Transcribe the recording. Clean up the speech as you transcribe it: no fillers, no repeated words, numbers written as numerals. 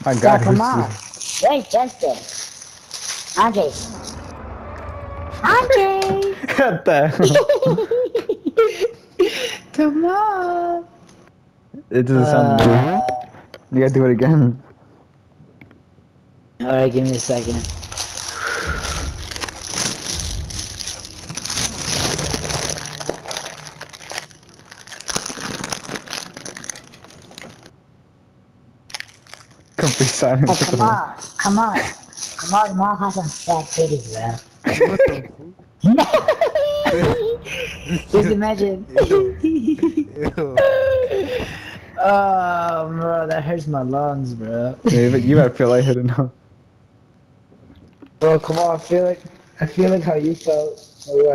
My Yeah, God, come who's on. Wait, Justin. Andre. Andre! What the hell? Come on. It doesn't sound good. You gotta do it again. Alright, give me a second. Come be silent. Oh, come on. Come on. Come on, mom has some fat titties, bro. What the fuck? Just imagine. Ew. Ew. Oh, bro, that hurts my lungs, bro. Yeah, but you gotta feel lightheaded now. Bro, come on, I feel like how you felt.